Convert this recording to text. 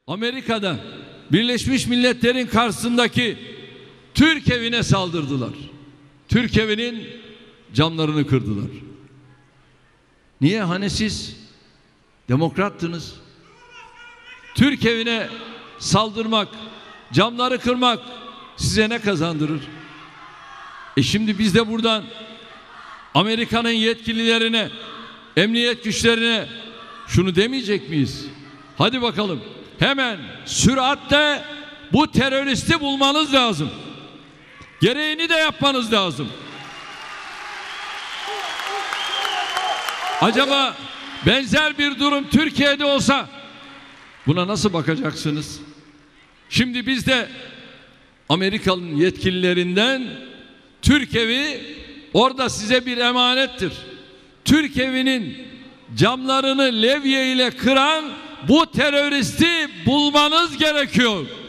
Amerika'da Birleşmiş Milletler'in karşısındaki Türk evine saldırdılar. Türk evinin camlarını kırdılar. Niye? Hani siz demokrattınız. Türk evine saldırmak, camları kırmak size ne kazandırır? Şimdi biz de buradan Amerika'nın yetkililerine, emniyet güçlerine şunu demeyecek miyiz? Hadi bakalım, hemen süratle bu teröristi bulmanız lazım. Gereğini de yapmanız lazım. Acaba benzer bir durum Türkiye'de olsa buna nasıl bakacaksınız? Şimdi biz de Amerikalı yetkililerinden Türk evi orada size bir emanettir. Türk evinin camlarını levye ile kıran bu teröristi bulmanız gerekiyor.